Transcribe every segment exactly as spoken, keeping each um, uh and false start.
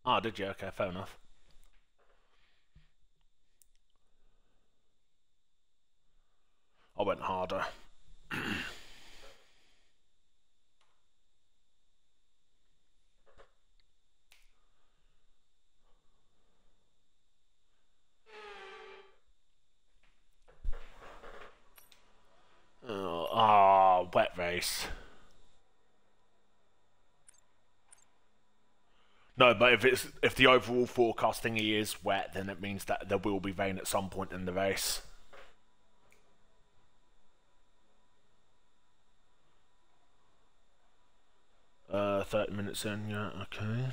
Ah, did you? Okay, fair enough. I went harder. Oh, ah, wet race. No, but if it's if the overall forecast thingy is wet, then it means that there will be rain at some point in the race. Uh, thirty minutes in, yeah, okay.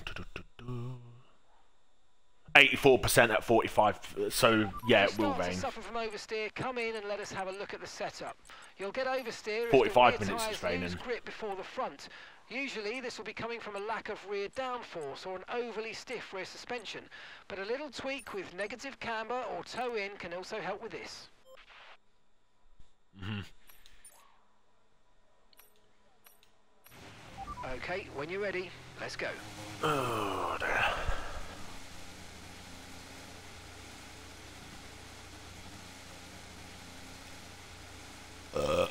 eighty-four percent at forty-five, so yeah, it will Start to rain. suffer from oversteer, come in and let us have a look at the setup. You'll get oversteer as the forty-five rear minutes tyres it's lose raining. grip before the front. Usually this will be coming from a lack of rear downforce or an overly stiff rear suspension, but a little tweak with negative camber or toe in can also help with this. Mm-hmm. Okay, when you're ready, let's go. Oh dear. Uh.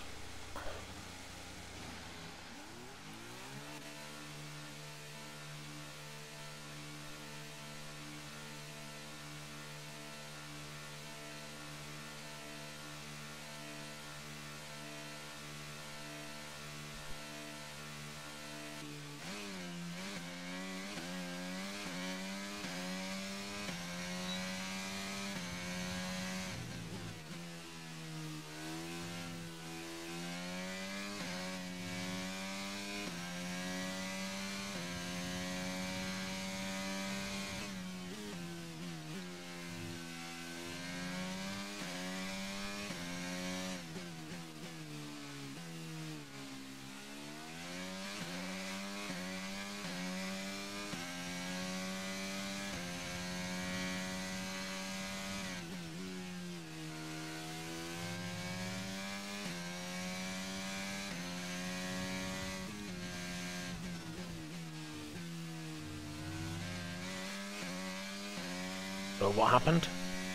So what happened?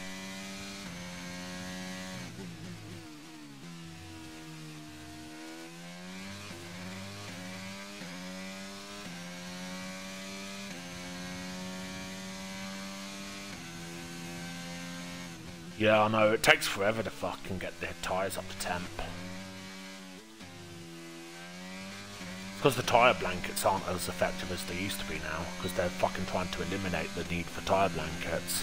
Yeah, I know, it takes forever to fucking get their tyres up to temp. Because the tyre blankets aren't as effective as they used to be now, because they're fucking trying to eliminate the need for tyre blankets.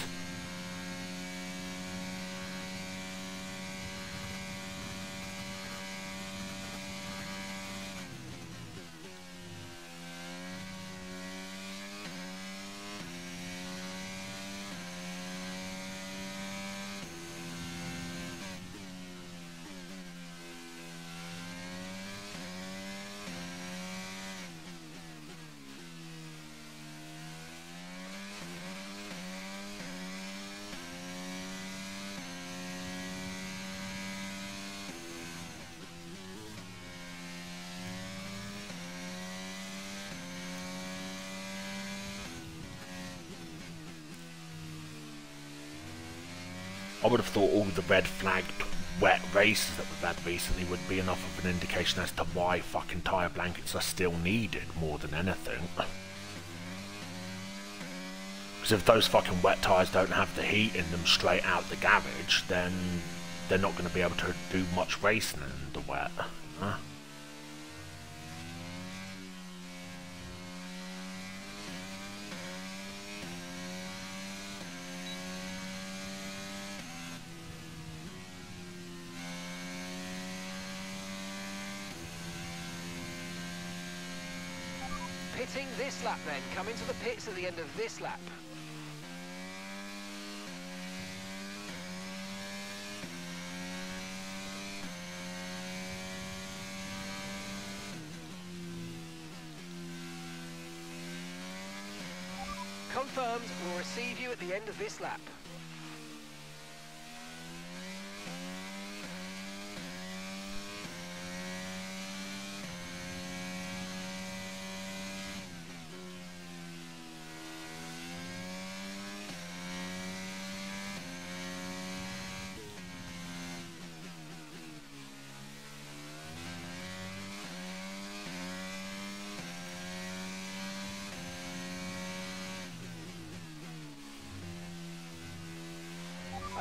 I would have thought all the red flagged wet races that we've had recently would be enough of an indication as to why fucking tyre blankets are still needed more than anything. Because if those fucking wet tyres don't have the heat in them straight out the garage, then they're not going to be able to do much racing in the wet. Huh? Pitting this lap then, come into the pits at the end of this lap. Confirmed, we'll receive you at the end of this lap.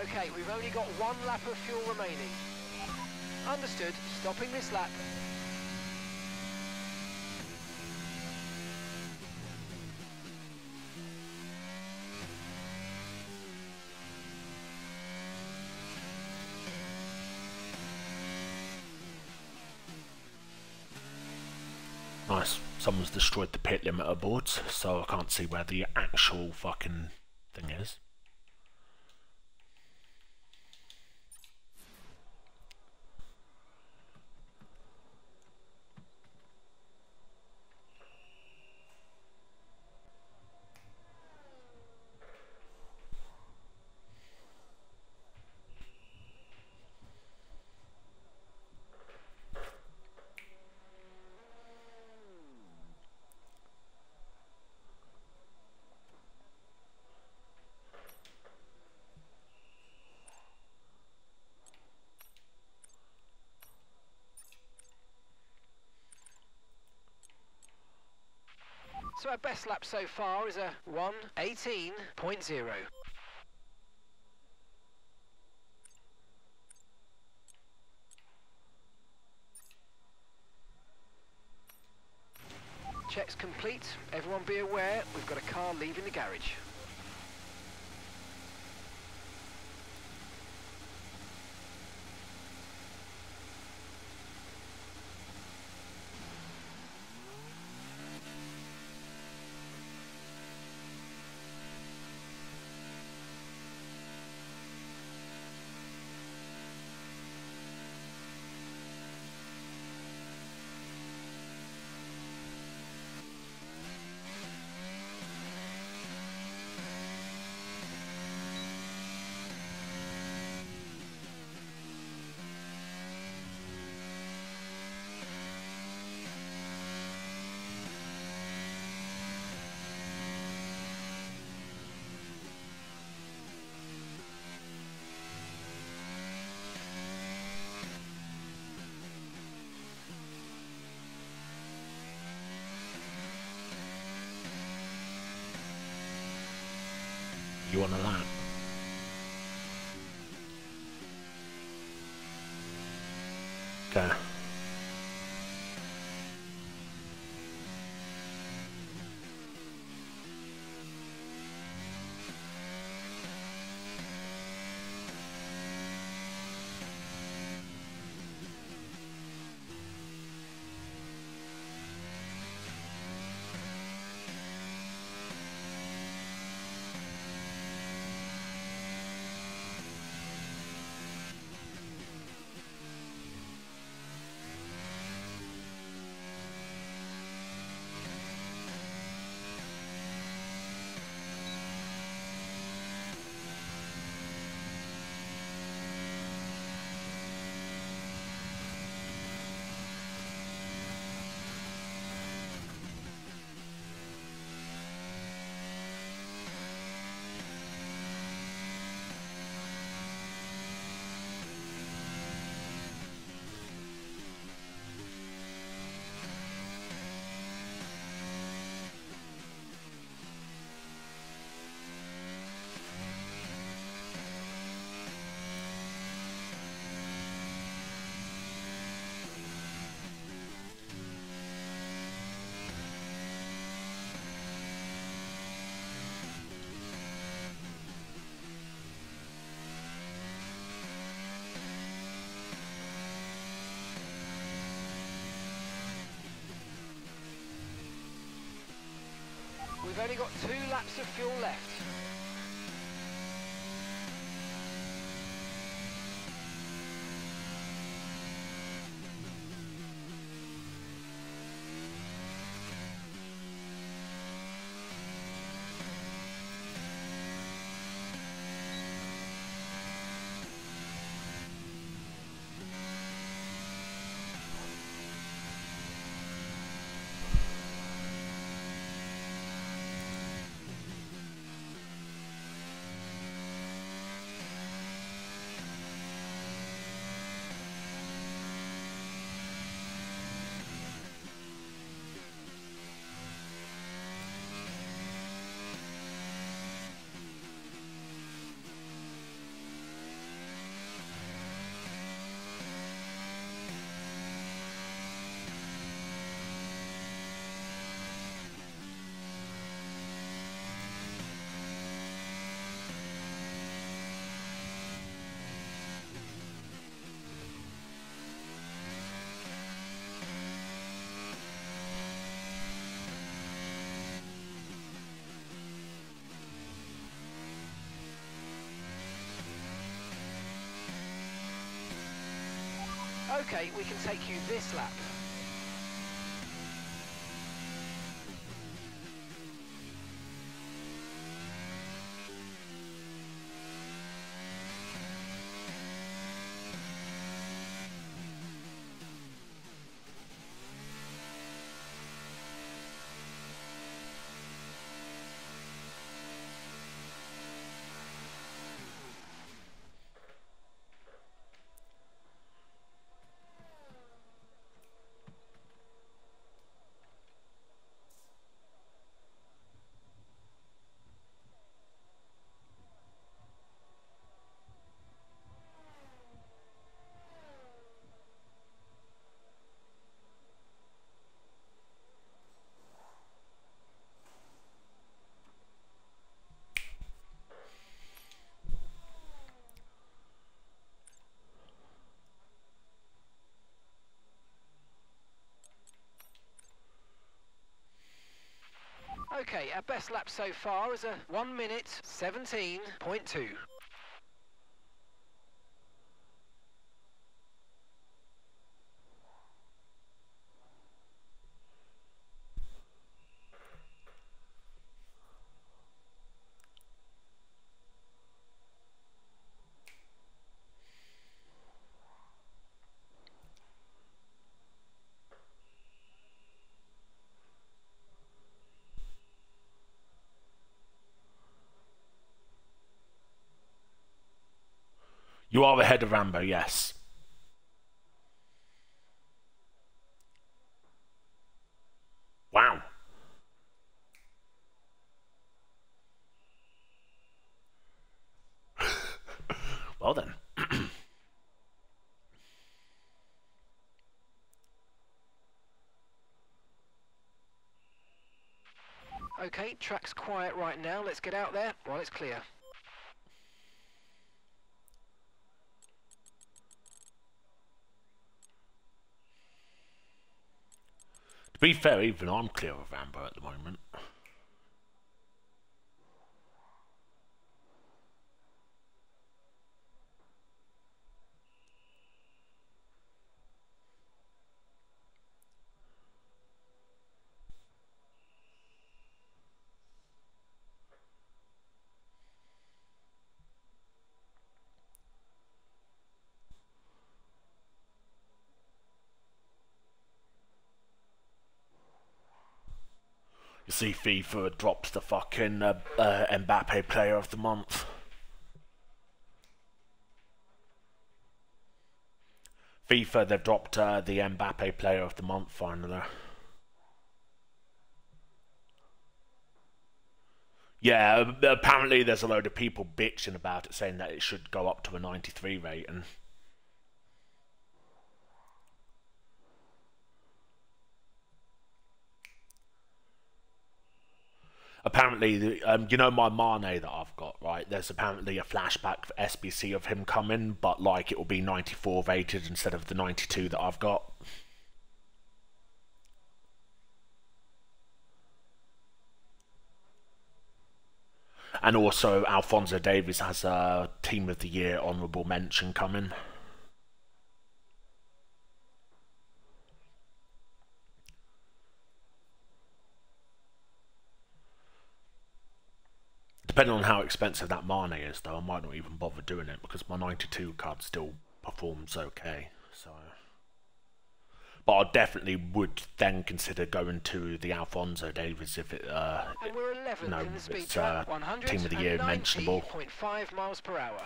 Okay, we've only got one lap of fuel remaining. Understood. Stopping this lap. Nice. Someone's destroyed the pit limiter boards, so I can't see where the actual fucking thing is. So our best lap so far is a one eighteen point zero. Checks complete. Everyone be aware, we've got a car leaving the garage. You want a lap? Okay. We've only got two laps of fuel left. Okay, we can take you this lap. Okay, our best lap so far is a one minute seventeen point two. You are ahead of Rambo, yes. Wow. Well then. Okay, track's quiet right now. Let's get out there while it's clear. To be fair, even I'm clear of Rambo at the moment. You see, FIFA drops the fucking uh, uh, Mbappe Player of the Month. FIFA, they've dropped uh, the Mbappe Player of the Month finally. Yeah, apparently there's a load of people bitching about it, saying that it should go up to a ninety-three rating. Apparently, um, you know my Mane that I've got, right? There's apparently a flashback for S B C of him coming, but like it will be ninety-four rated instead of the ninety-two that I've got. And also, Alphonso Davies has a Team of the Year honourable mention coming. Depending on how expensive that Mane is, though, I might not even bother doing it because my ninety-two card still performs okay. So, but I definitely would then consider going to the Alphonso Davies if it, uh, And we're eleventh no, in the speed it's trap, uh, Team of the Year mentionable. one hundred ninety point five miles per hour.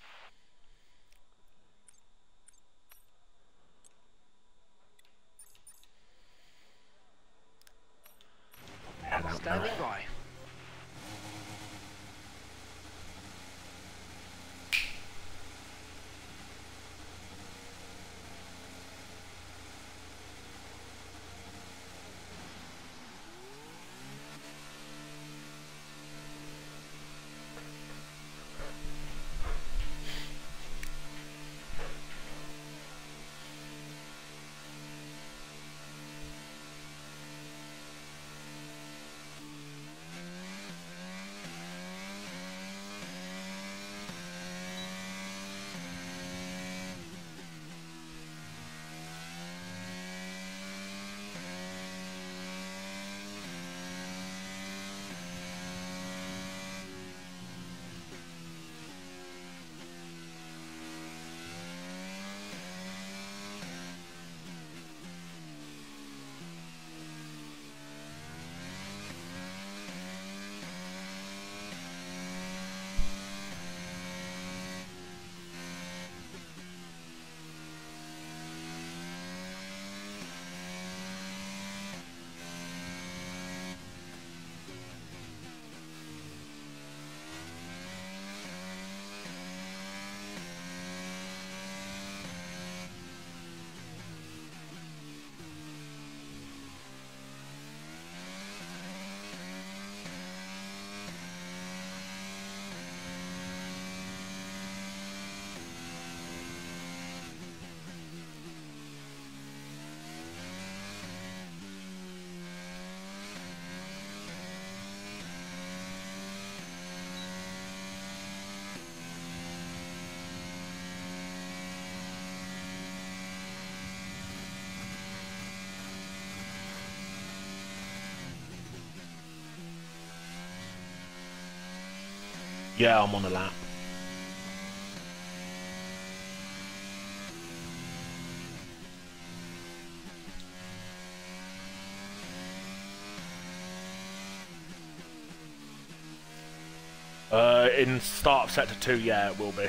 Standing by. Yeah, I'm on a lap. Uh, in start of sector two, yeah, it will be.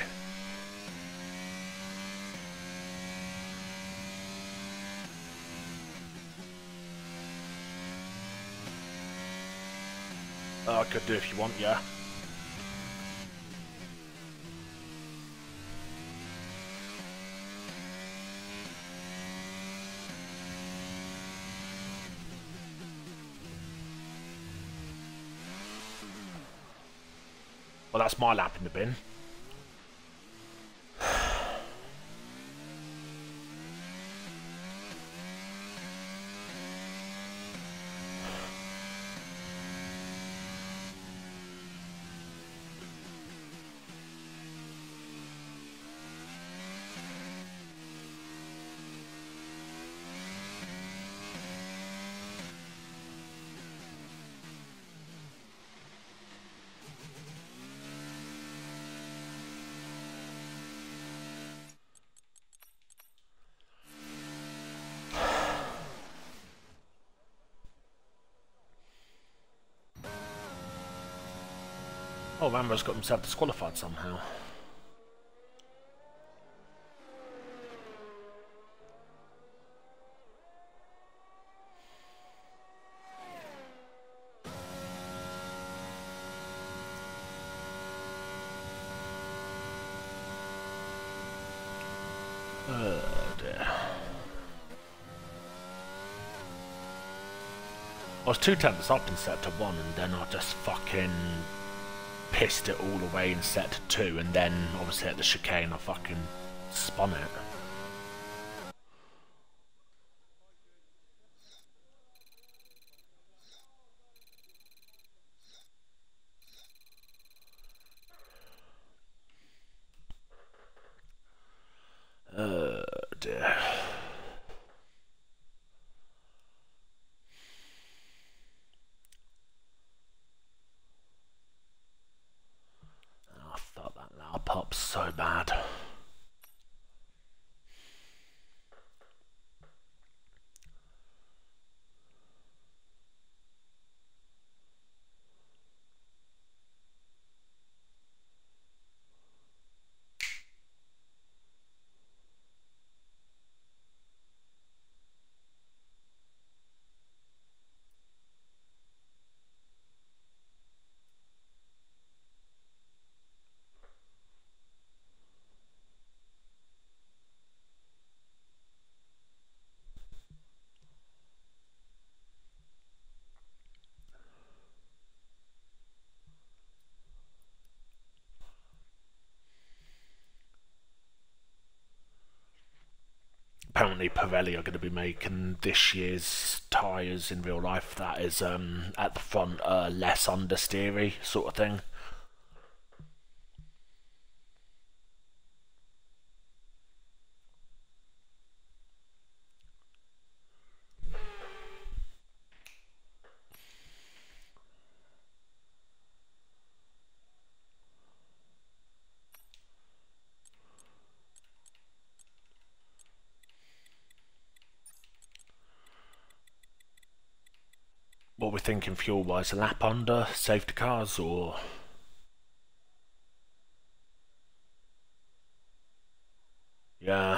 Uh, I could do if you want, yeah. Well, that's my lap in the bin. Oh, Rambo's got himself disqualified somehow. Oh dear. I was two tenths up in sector one, and then I just fucking pissed it all away in sector two, and then obviously at the chicane I fucking spun it. Oh dear. I felt that lap up so bad. Apparently Pirelli are going to be making this year's tyres in real life that is um, at the front uh, less understeery sort of thing. What we're thinking fuel-wise, a lap under safety cars or... Yeah.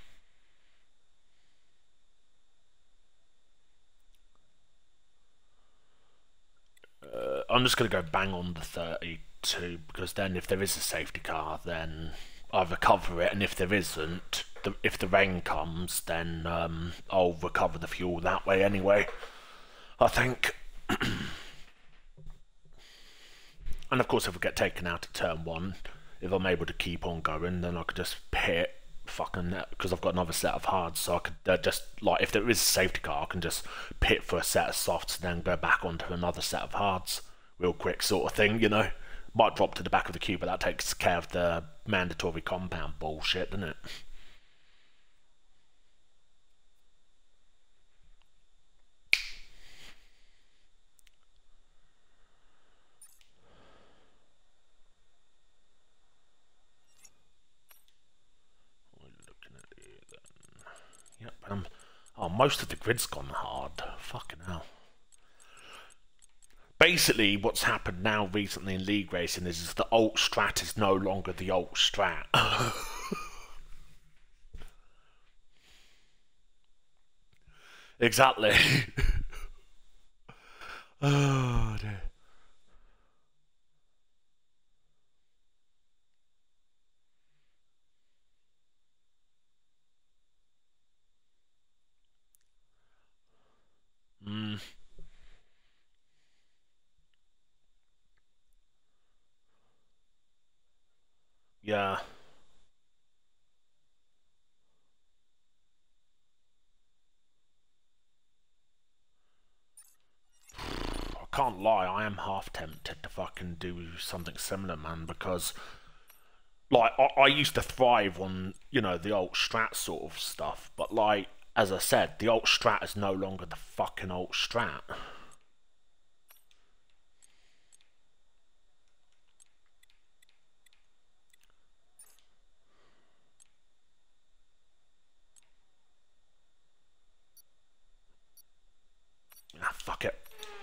Uh, I'm just going to go bang on the thirty-two, because then if there is a safety car, then I'll recover it, and if there isn't, the, if the rain comes, then um, I'll recover the fuel that way anyway, I think. And of course if we get taken out at turn one, if I'm able to keep on going, then I could just pit fucking, because I've got another set of hards, so I could uh, just, like, if there is a safety car, I can just pit for a set of softs and then go back onto another set of hards real quick sort of thing, you know. Might drop to the back of the queue, but that takes care of the mandatory compound bullshit, doesn't it? Um, oh, most of the grid's gone hard. Fucking hell. Basically, what's happened now recently in League Racing is, is the alt strat is no longer the alt strat. Exactly. Oh dear. Mm. Yeah. I can't lie, I am half tempted to fucking do something similar, man, because like I, I used to thrive on, you know, the alt strat sort of stuff, but like as I said, the alt strat is no longer the fucking alt strat. Ah, fuck it.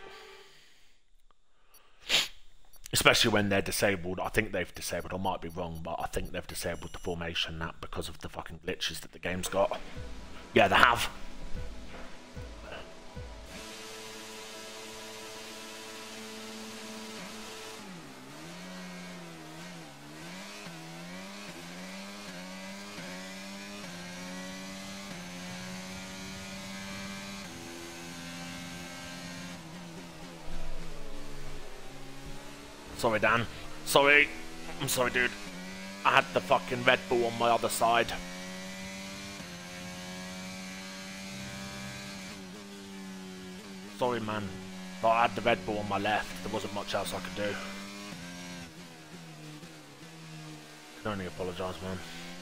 Especially when they're disabled. I think they've disabled, I might be wrong, but I think they've disabled the formation that because of the fucking glitches that the game's got. Yeah, they have. Sorry, Dan. Sorry. I'm sorry, dude. I had the fucking Red Bull on my other side. Sorry, man. But I had the Red Bull on my left. There wasn't much else I could do. Can only apologise, man.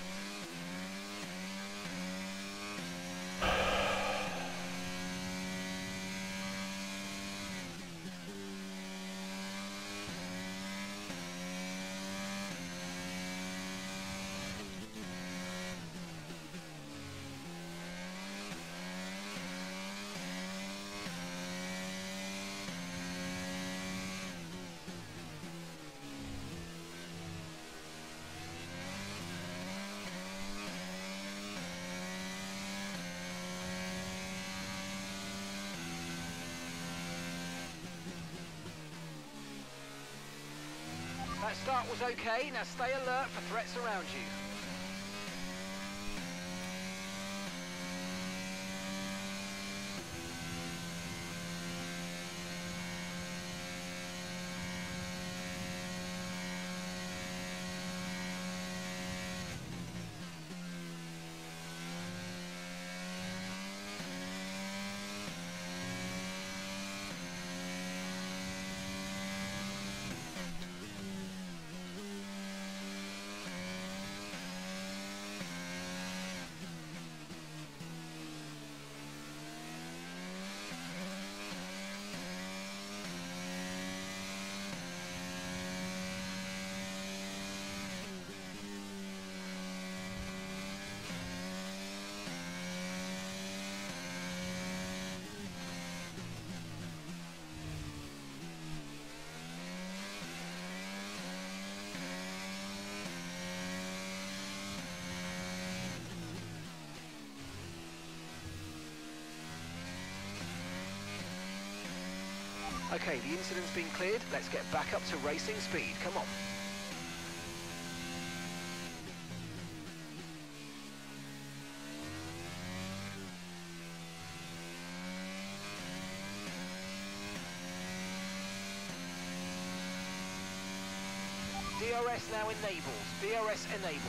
That start was okay, now stay alert for threats around you. Okay, the incident's been cleared. Let's get back up to racing speed. Come on. D R S now enabled. D R S enabled.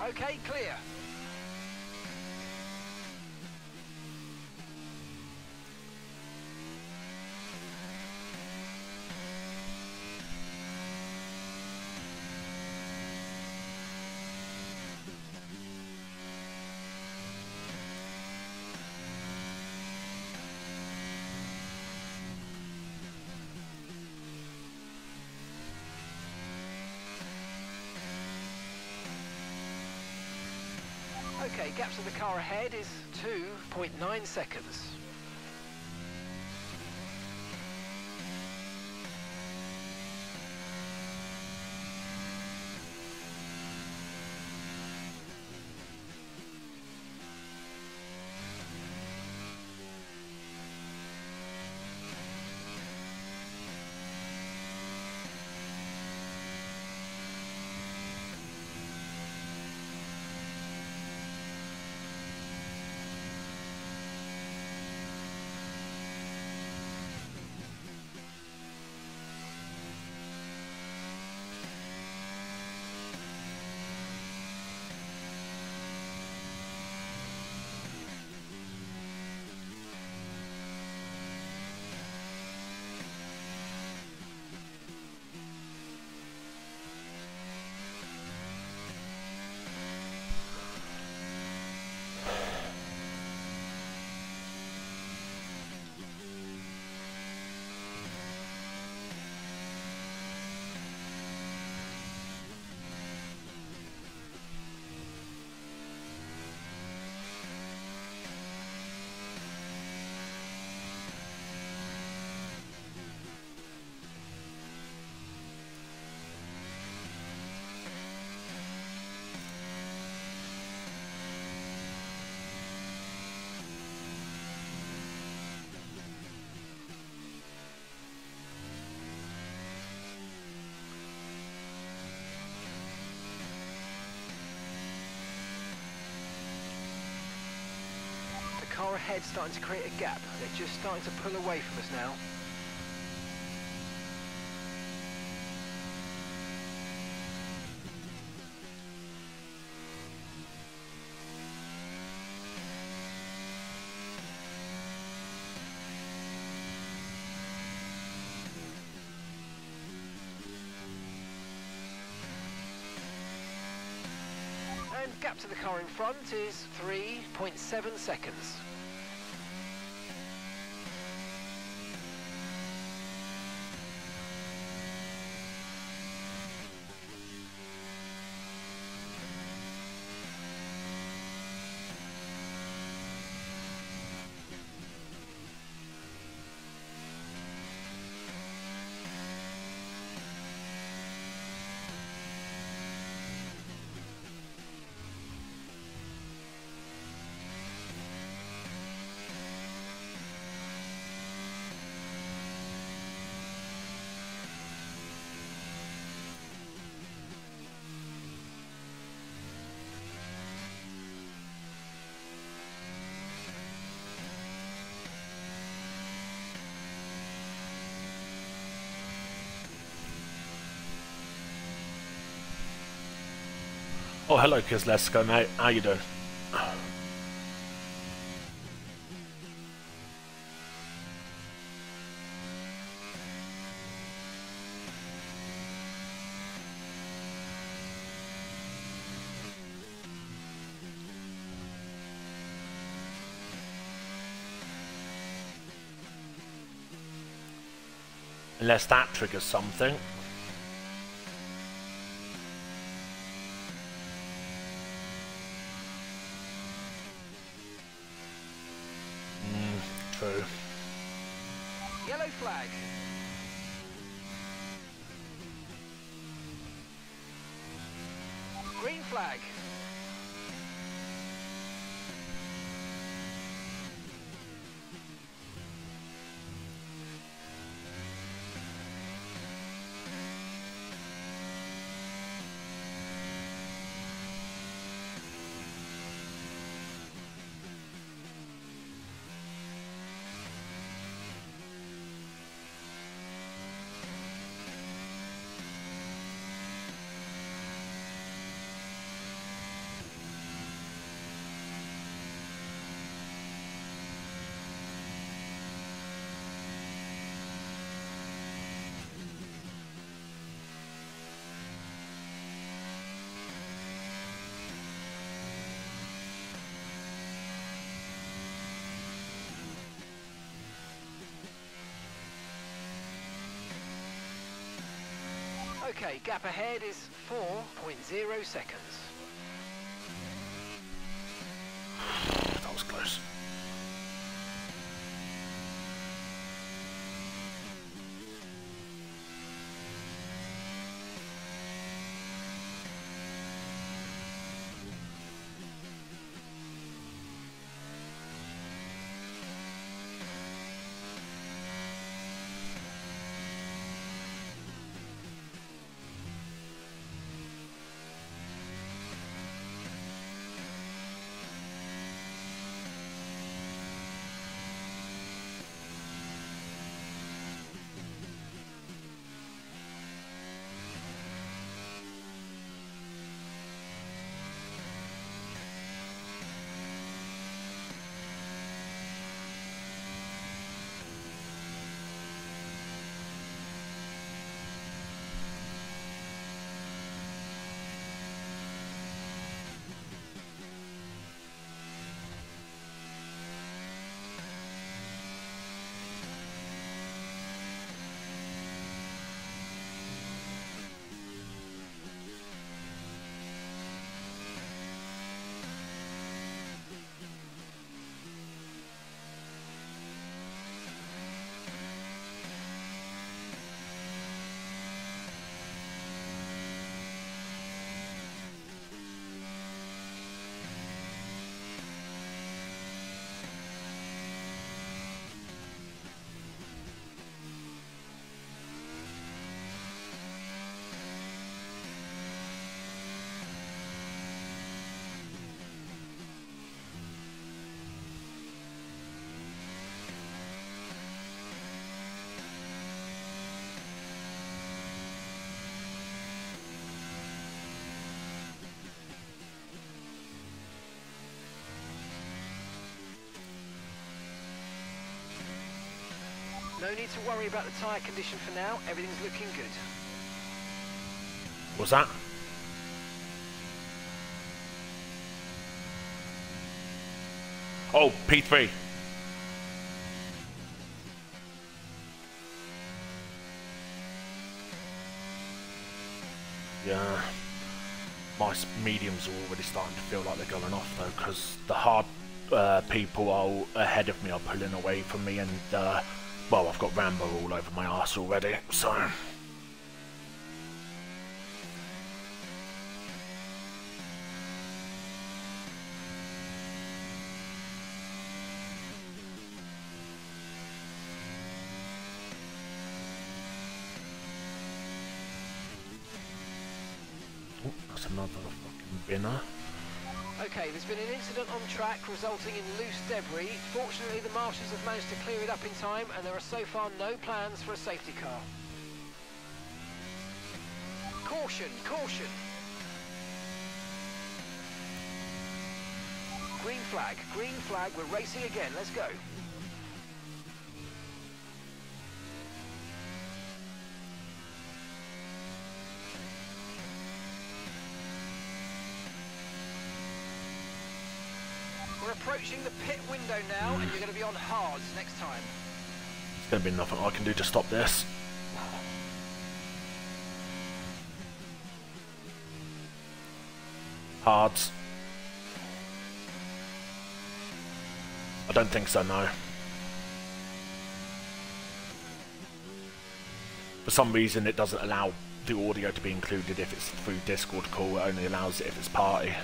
Okay, clear. Okay, gap to the car ahead is two point nine seconds. The car ahead starting to create a gap. They're just starting to pull away from us now. And gap to the car in front is three point seven seconds. Oh, hello, Kizlesko, mate. How you doing? Unless that triggers something. True. Yellow flag. Green flag. Okay, gap ahead is four point zero seconds. That was close. No need to worry about the tyre condition for now, everything's looking good. What's that? Oh, P three. Yeah. My mediums are already starting to feel like they're going off though, because the hard uh, people are ahead of me are pulling away from me, and uh, well, I've got Rambo all over my arse already, so... Oh, that's another fucking binner. Okay, there's been an incident on track resulting in loose debris. Fortunately, the marshals have managed to clear it up in time, and there are so far no plans for a safety car. Caution, caution! Green flag, green flag, we're racing again, let's go. We're approaching the pit window now, and you're going to be on hards next time. There's going to be nothing I can do to stop this. Hards. I don't think so, no. For some reason it doesn't allow the audio to be included if it's through Discord call, it only allows it if it's party.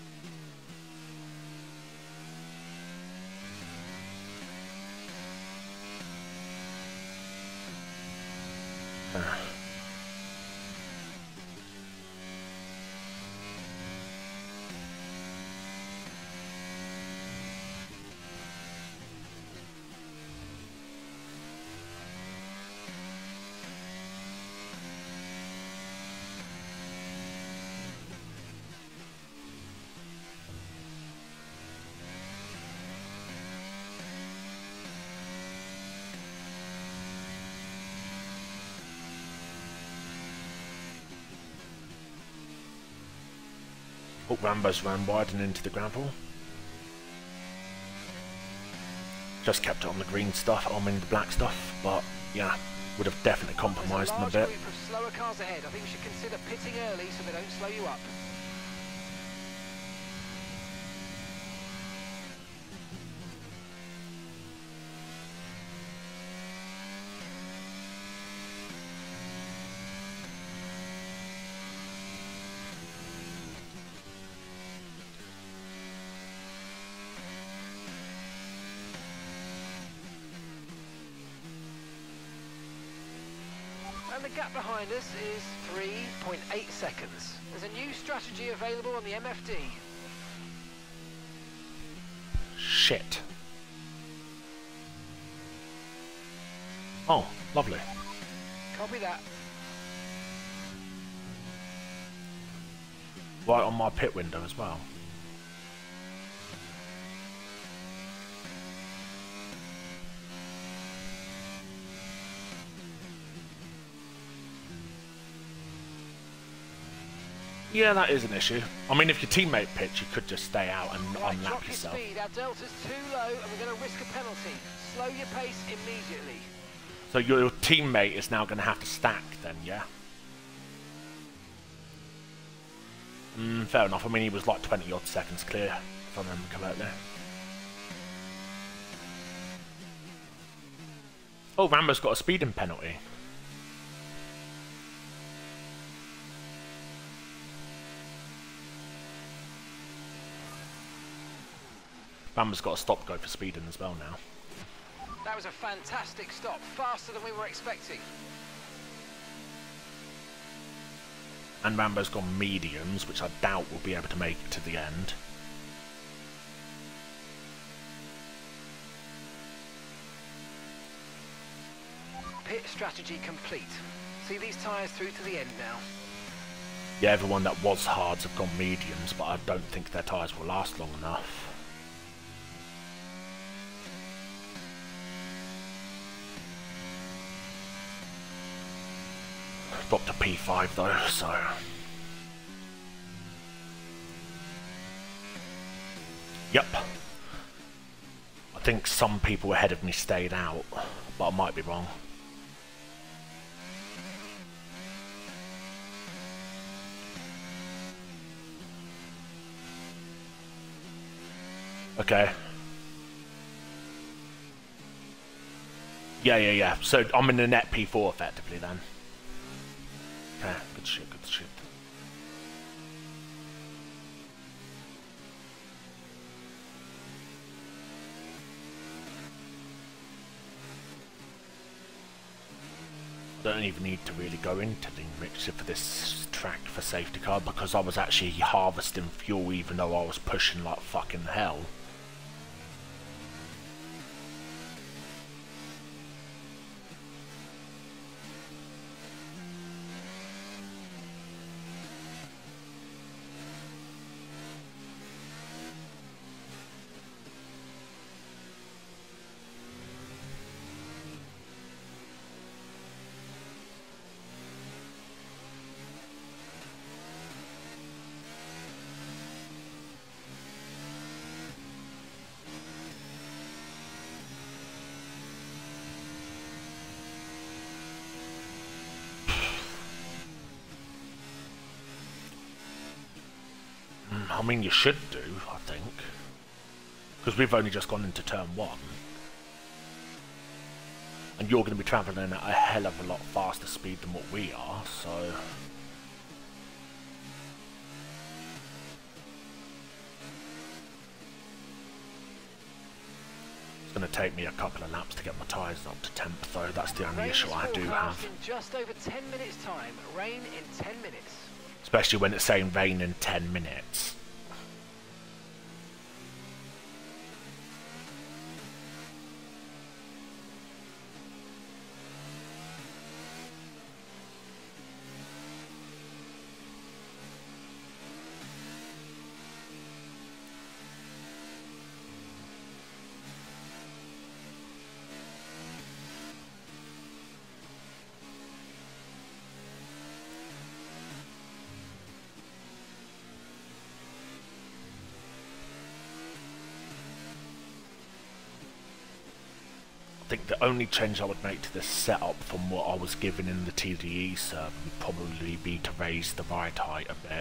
Oh, Rambo's ran wide and into the gravel. Just kept it on the green stuff, I mean the black stuff, but yeah, would have definitely compromised them a bit. There's a large group of slower cars ahead. I think we should consider pitting early so they don't slow you up. And the gap behind us is three point eight seconds. There's a new strategy available on the M F D. Shit. Oh, lovely. Copy that. Right on my pit window as well. Yeah, that is an issue. I mean, if your teammate pits, you could just stay out and Right, unlap drop your yourself. speed. Our delta's too low and we're going to risk a penalty. Slow your pace immediately. So your teammate is now going to have to stack then, yeah? Mm, fair enough. I mean, he was like twenty odd seconds clear, if I remember correctly. Oh, Rambo's got a speeding penalty. Rambo's got a stop go for speeding as well now. That was a fantastic stop, faster than we were expecting. And Rambo's gone mediums, which I doubt will be able to make it to the end. Pit strategy complete. See these tyres through to the end now. Yeah, everyone that was hards have gone mediums, but I don't think their tyres will last long enough. Dropped to P five though, so... Yep. I think some people ahead of me stayed out, but I might be wrong. Okay. Yeah, yeah, yeah. So I'm in the net P four effectively then. Okay, good shit, good shit. I don't even need to really go into the mixer for this track for safety car because I was actually harvesting fuel even though I was pushing like fucking hell. I mean, you should do, I think. Because we've only just gone into turn one. And you're going to be travelling at a hell of a lot faster speed than what we are, so... It's going to take me a couple of laps to get my tyres up to temp, though. That's the only Rain issue is I do forecast have. in just over ten minutes time. Rain in ten minutes. Especially when it's saying rain in ten minutes. think the only change I would make to this setup from what I was given in the T D E server would probably be to raise the ride height a bit.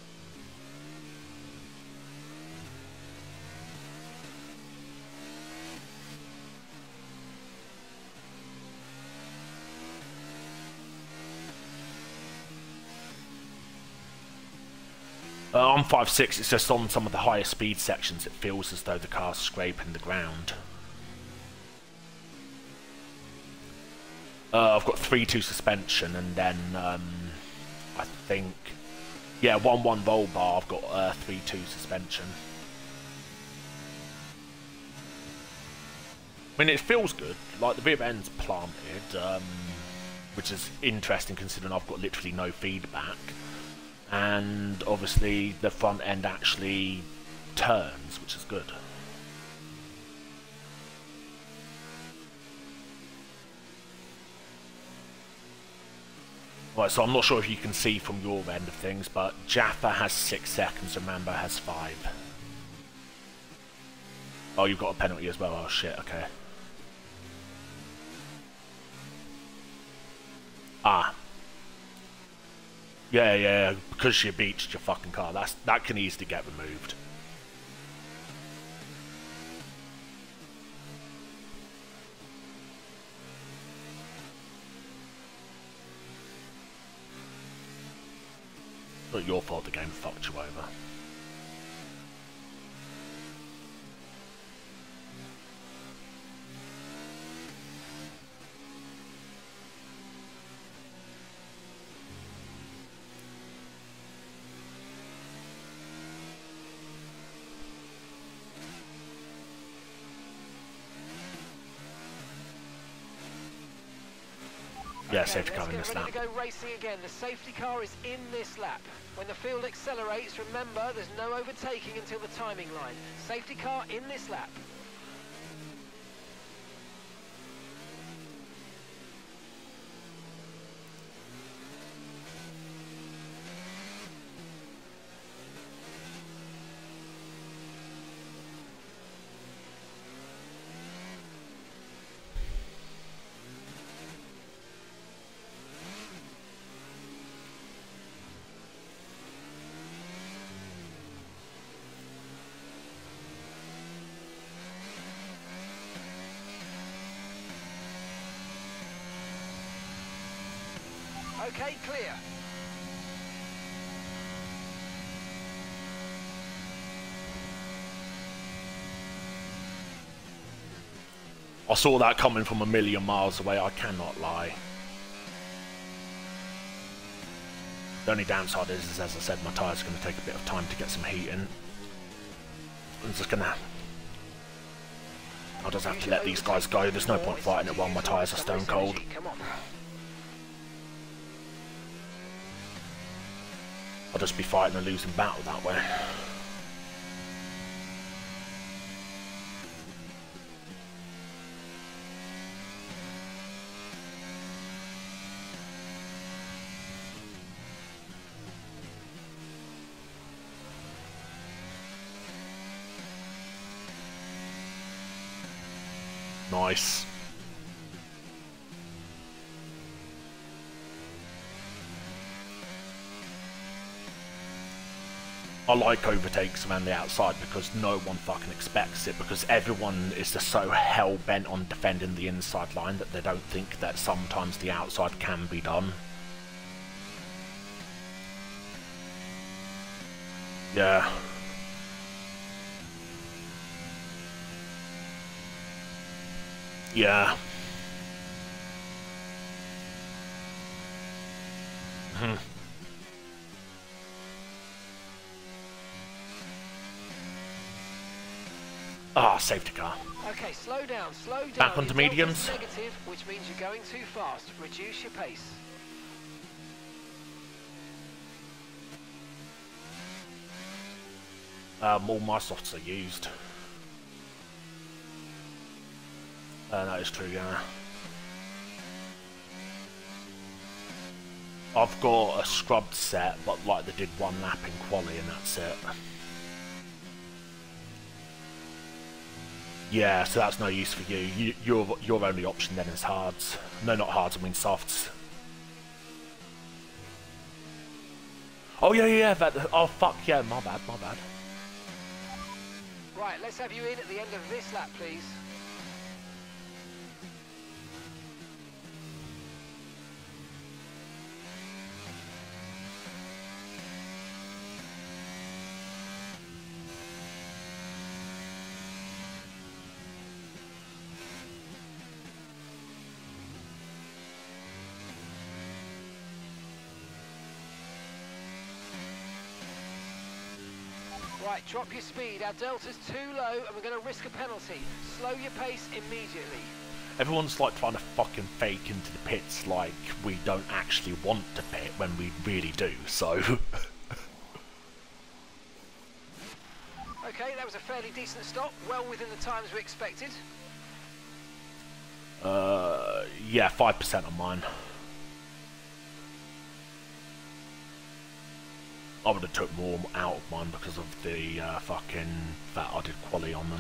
Uh, on five six, it's just on some of the higher speed sections it feels as though the car's scraping the ground. Uh, I've got three two suspension, and then um, I think, yeah, one one roll bar, I've got uh, three two suspension. I mean, it feels good, like the rear end's planted, um, which is interesting considering I've got literally no feedback. And obviously the front end actually turns, which is good. Right, so I'm not sure if you can see from your end of things, but Jaffa has six seconds and Rambo has five. Oh, you've got a penalty as well. Oh shit, okay. Ah. Yeah, yeah, because you beached your fucking car. That's that can easily get removed. It's not your fault the game fucked you over. Yeah, okay, safety car in this lap. Let's get ready to go racing again. The safety car is in this lap. When the field accelerates, remember there's no overtaking until the timing line. Safety car in this lap. Okay, clear. I saw that coming from a million miles away, I cannot lie. The only downside is, is as I said, my tyre's going to take a bit of time to get some heat in. I'm just going to... I'll just have to let these guys go, there's no point fighting it while my tyres are stone cold. I'll just be fighting a losing battle that way. Nice. I like overtakes around the outside because no one fucking expects it, because everyone is just so hell-bent on defending the inside line that they don't think that sometimes the outside can be done. Yeah. Yeah. Hmm. Ah, safety car. Okay, slow down, slow down. Back onto Your mediums. delta's negative, which means you're going too fast. Reduce your pace. Um, all my softs are used. Uh, that is true, yeah. I've got a scrubbed set, but like they did one lap in quali and that's it. Yeah, so that's no use for you. you your your only option then is hards. No, not hards. I mean softs. Oh yeah, yeah. yeah that, oh fuck yeah. My bad. My bad. Right, let's have you in at the end of this lap, please. Right, drop your speed. Our delta's too low and we're going to risk a penalty. Slow your pace immediately. Everyone's like trying to fucking fake into the pits like we don't actually want to pit when we really do, so... Okay, that was a fairly decent stop, well within the times we expected. Uh, yeah, five percent on mine. I would have took more out of mine because of the uh, fucking that I did quali on them.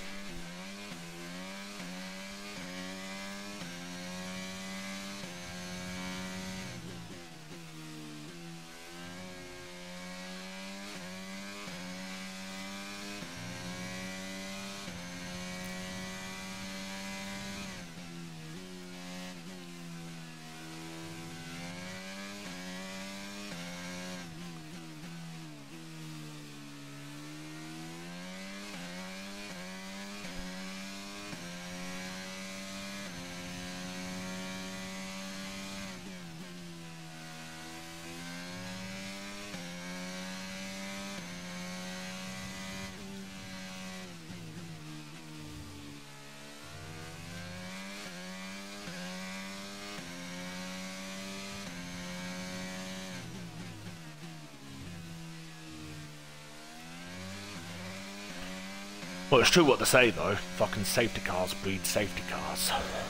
Well, it's true what they say though, fucking safety cars breed safety cars.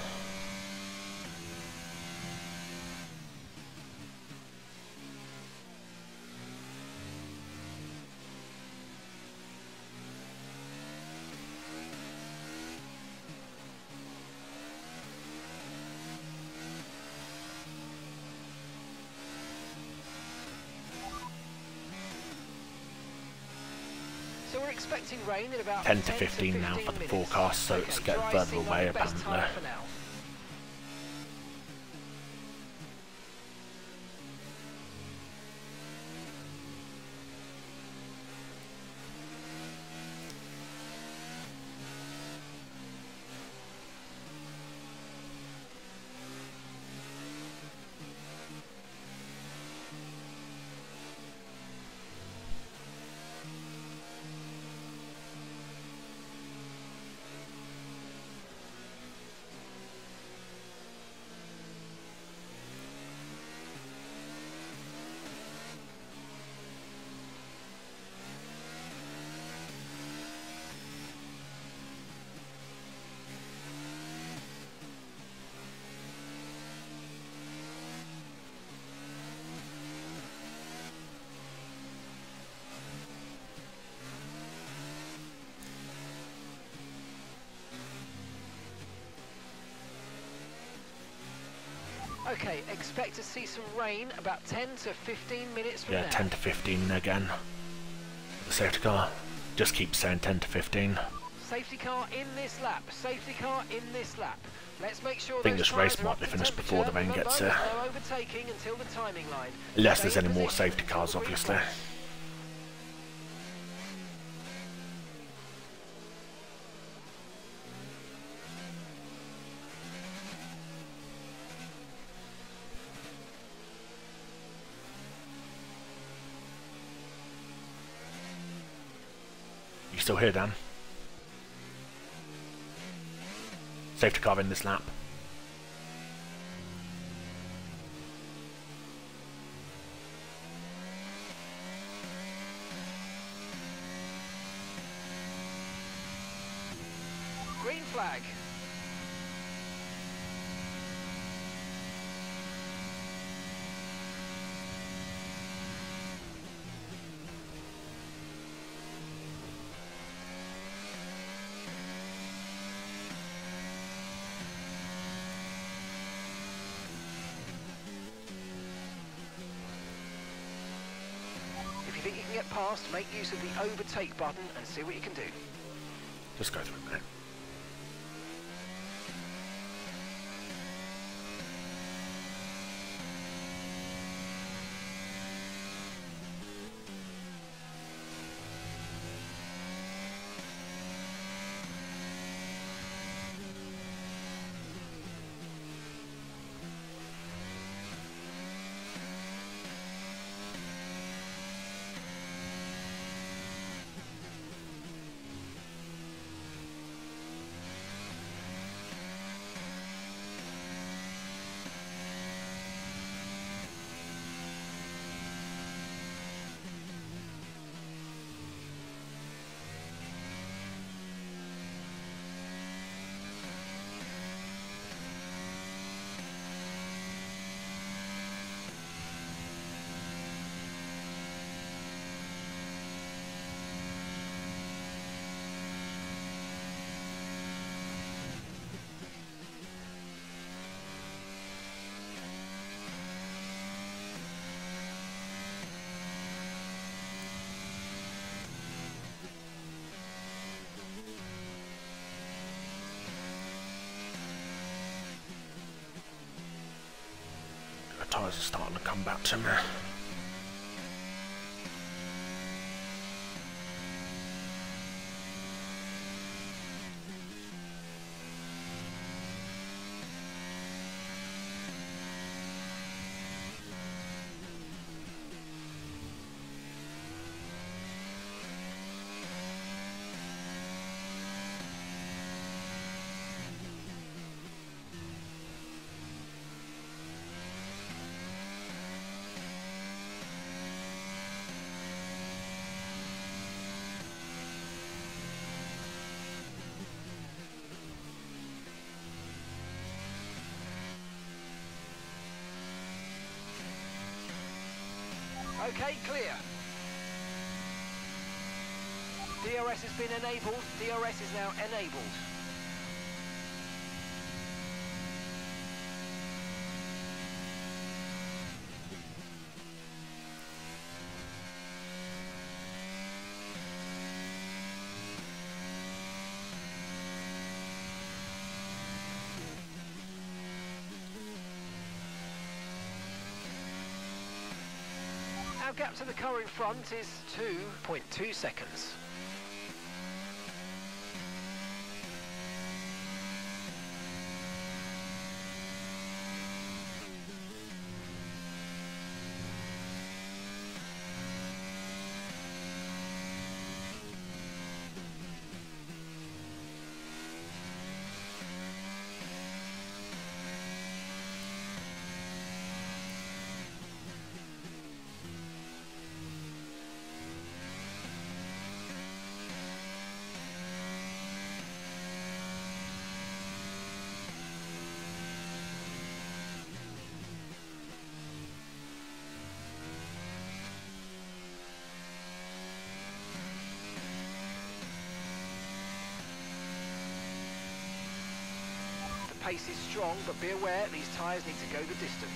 So we're expecting rain in about ten to fifteen now for the forecast, so it's getting further away apparently. Okay, expect to see some rain about ten to fifteen minutes from yeah, now. ten to fifteen again. The safety car. Just keep saying ten to fifteen. Safety car in this lap. Safety car in this lap. Let's make sure I think those this race tyres are might up be to finished before the rain temperature. gets Remember, here. no overtaking until the timing line. Unless Stay there's in any more position safety until cars, the green obviously. flag. You still here, Dan? Safety car in this lap. Green flag. get past, make use of the overtake button and see what you can do. Just go through there. Tyres are starting to come back to me. Okay, clear. D R S has been enabled. D R S is now enabled. Our gap to the car in front is two point two seconds. Pace is strong, but be aware these tyres need to go the distance.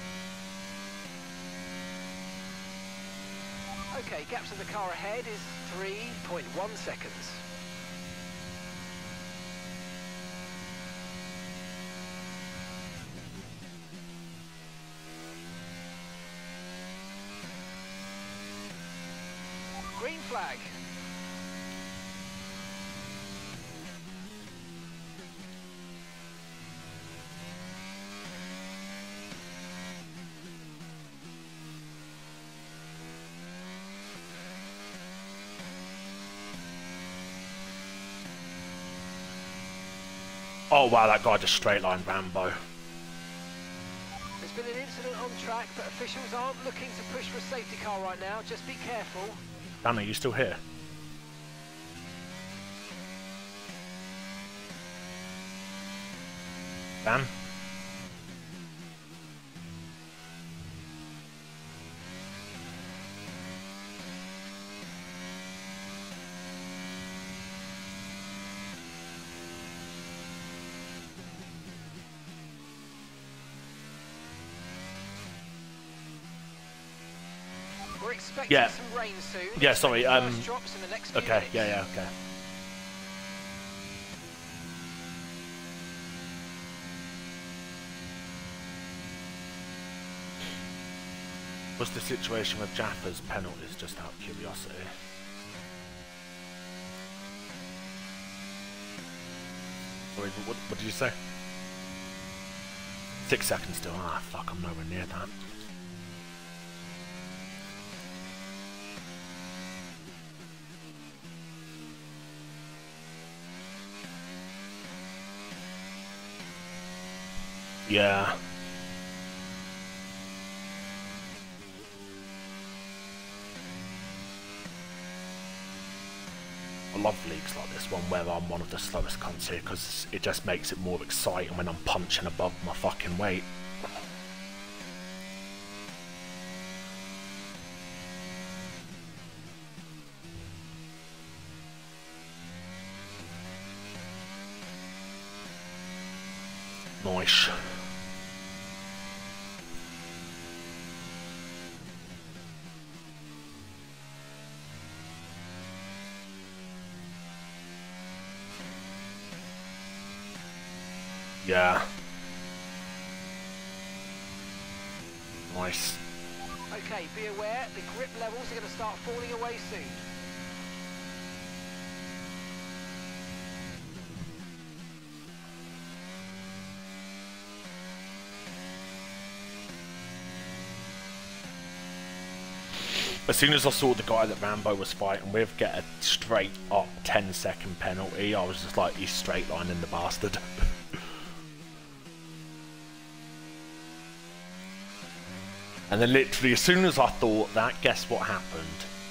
Okay, gap to the car ahead is three point one seconds. Green flag. Oh wow, that guy just straight line Rambo. There's been an incident on track, but officials aren't looking to push for a safety car right now. Just be careful. Dan, are you still here? Dan? We're expecting Yeah. some rain soon. Yeah, sorry, um, First drops in the next few Okay, minutes. yeah, yeah, okay. What's the situation with Jaffa's penalties, just out of curiosity? Sorry, what, what did you say? Six seconds still. Ah, fuck, I'm nowhere near that. Yeah. I love leagues like this one where I'm one of the slowest cunts here because it just makes it more exciting when I'm punching above my fucking weight. Nice. Yeah. Nice. Okay, be aware, the grip levels are going to start falling away soon. As soon as I saw the guy that Rambo was fighting with get a straight up ten second penalty, I was just like, he's straight lining the bastard. And then literally as soon as I thought that, guess what happened?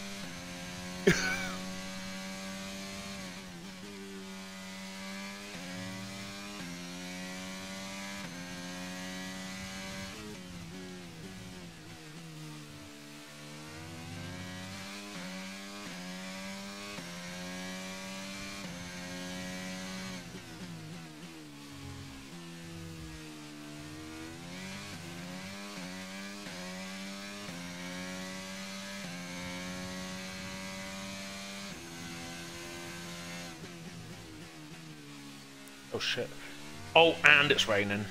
Oh shit. Oh, and it's raining.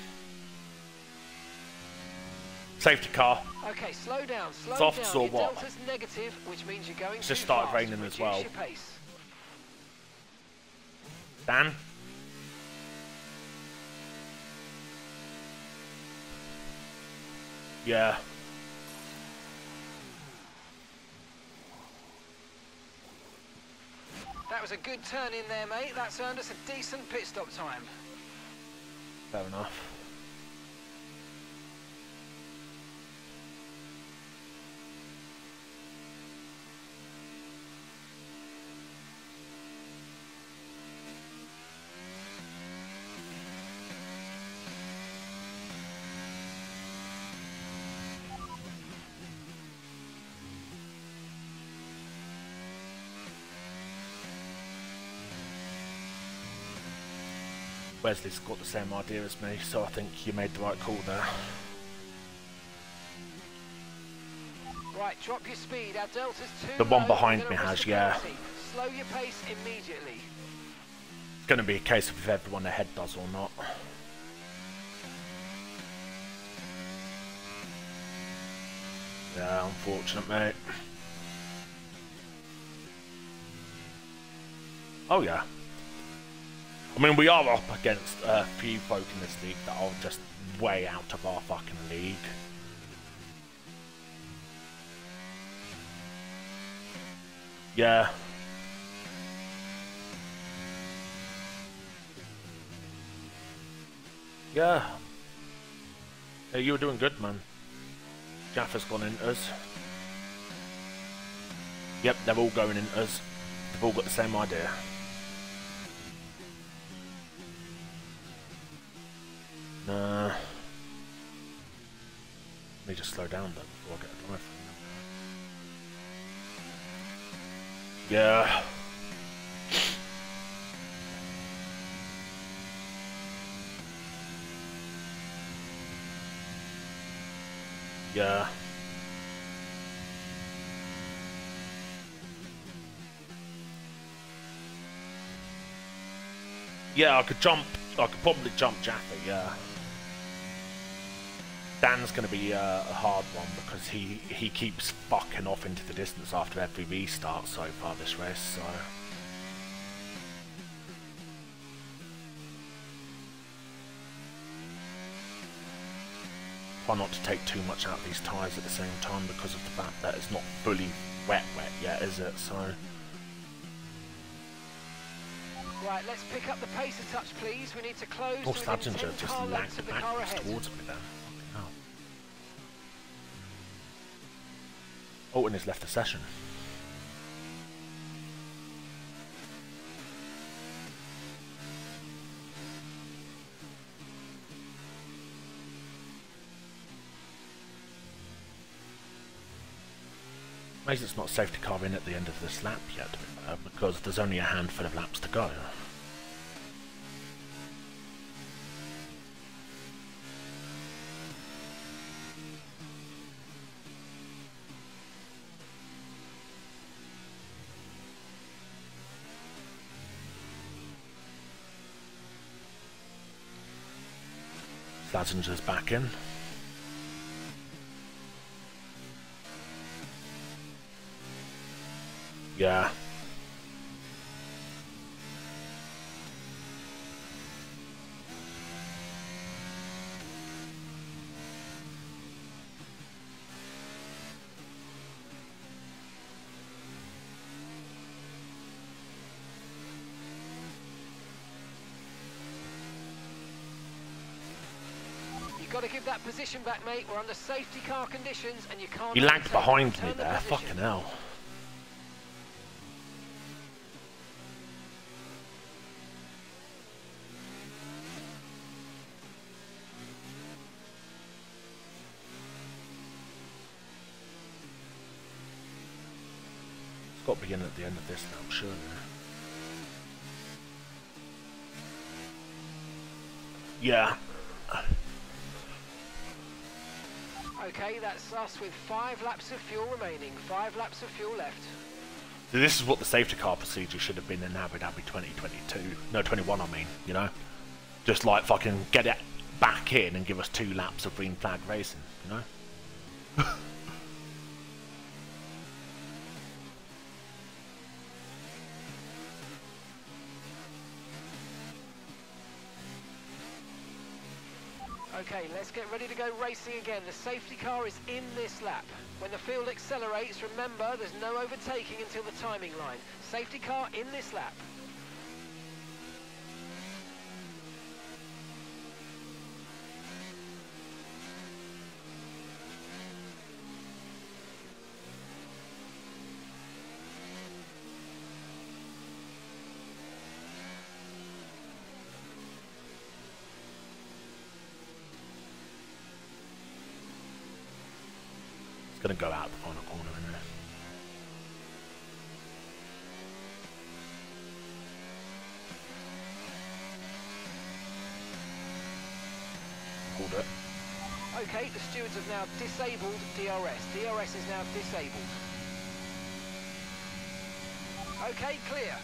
Safety car. Okay, slow down, slow Softs down. or Your what? delta's negative, which means you're going It's too just started fast. raining Reduce as well. your pace. Dan? Yeah. That was a good turn in there, mate. That's earned us a decent pit stop time. Fair enough. Wesley's got the same idea as me, so I think you made the right call there. Right, drop your speed. Our delta's too The one low, behind we're me gonna has, risk a yeah. penalty. Slow your pace immediately. It's going to be a case of if everyone ahead does or not. Yeah, unfortunate, mate. Oh, yeah. I mean, we are up against a few folk in this league that are just way out of our fucking league. Yeah. Yeah. Yeah, you were doing good, man. Jaffa's gone into us. Yep, they're all going into us. They've all got the same idea. Nah. Let me just slow down then before I get a drive from them. Yeah. Yeah. Yeah, I could jump. I could probably jump Jaffa, yeah. Dan's going to be uh, a hard one because he, he keeps fucking off into the distance after every restart so far this race, so... Try not to take too much out of these tyres at the same time because of the fact that it's not fully wet wet yet, is it? So... Right, let's pick up the pace a touch, please. We need to close Oh, to within ten Stadinger just car lagged lengths of the car backwards ahead. towards me then. Oh. Alton has left the session. Maybe it's not safety car in at the end of this lap yet, uh, because there's only a handful of laps to go. Sladzinger's back in. Yeah. You've got to give that position back, mate. We're under safety car conditions and you can't... He lagged overtake. behind Turn me the there, position. fucking hell. It's got to begin at the end of this now, surely. Yeah. Okay, that's us with five laps of fuel remaining. Five laps of fuel left. So this is what the safety car procedure should have been in Abu Dhabi twenty twenty-two. No, twenty-one I mean, you know? Just like fucking get it back in and give us two laps of green flag racing, you know? Okay, let's get ready to go racing again. The safety car is in this lap. When the field accelerates, remember there's no overtaking until the timing line. Safety car in this lap. It's gonna go out the final corner in there. Hold it. Okay, the stewards have now disabled D R S. D R S is now disabled. Okay, clear.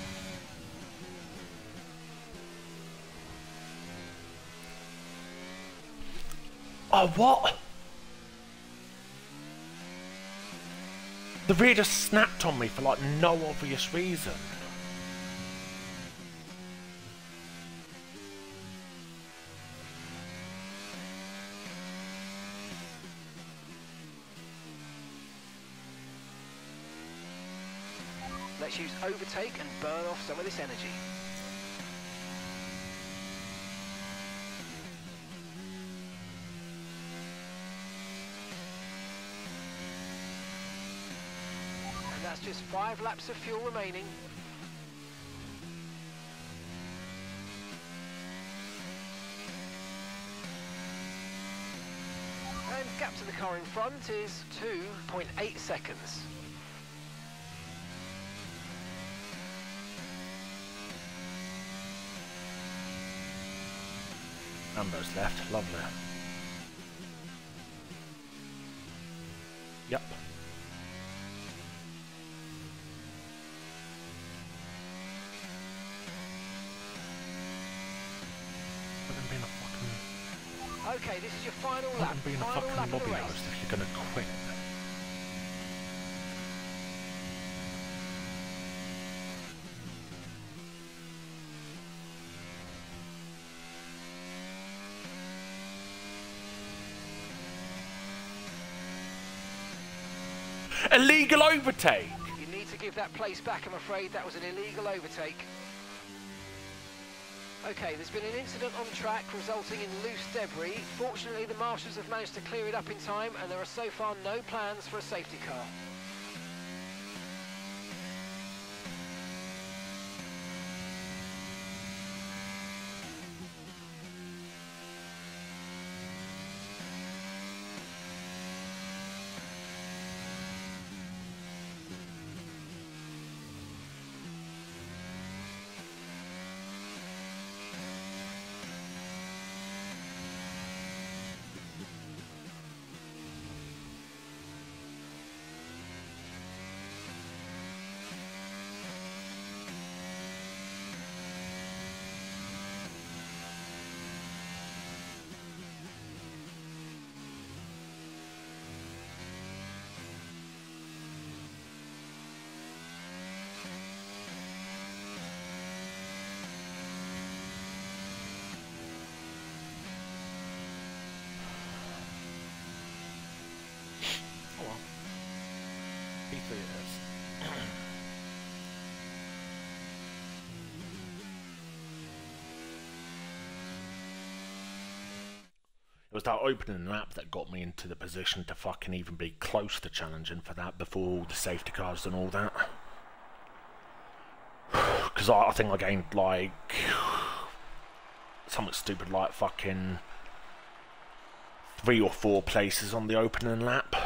Oh, what? The rear just snapped on me for like no obvious reason. Let's use overtake and burn off some of this energy. And that's just five laps of fuel remaining. And gap to the car in front is two point eight seconds. Numbers left, lovely. Yep. Wouldn't be in a fucking... Okay, this is your final lap. Wouldn't be in a Final lap fucking of the lobby race. host if you're gonna quit. Illegal overtake! You need to give that place back, I'm afraid. That was an illegal overtake. Okay, there's been an incident on track resulting in loose debris. Fortunately, the marshals have managed to clear it up in time, and there are so far no plans for a safety car. It was that opening lap that got me into the position to fucking even be close to challenging for that before all the safety cars and all that. Because I, I think I gained like something stupid like fucking three or four places on the opening lap.